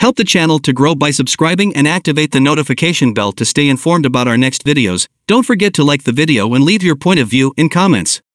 Help the channel to grow by subscribing and activate the notification bell to stay informed about our next videos. Don't forget to like the video and leave your point of view in comments.